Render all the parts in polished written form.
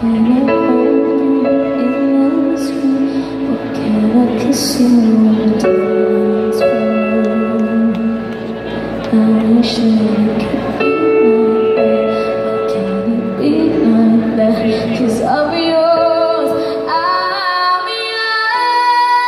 can I hold you in the street? Or can I kiss you on the dance floor? I wish that it could be like that. 'Cause I'll be yours, I'll be yours.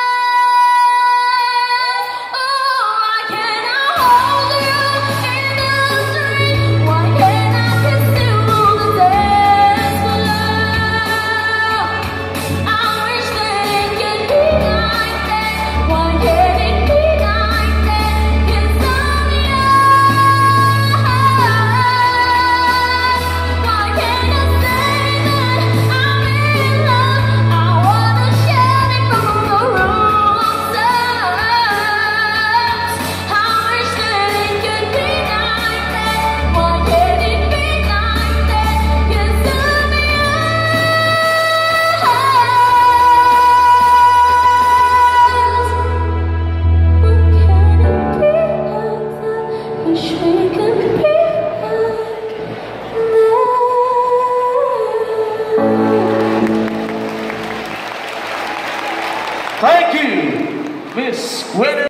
Oh, why can't I hold you in the street? Why can't I kiss you on the dance floor? I wish that it could be like that. Why can't it be like that? 'Cause I'm yours. Why can't I say that I'm in love? I wanna shout it from the rooftops. I wish that it could be like that. Why can't it be like that? 'Cause I'm yours. Why can't it be like that? Wish we could be like that. Thank you, Miss Gwyneth.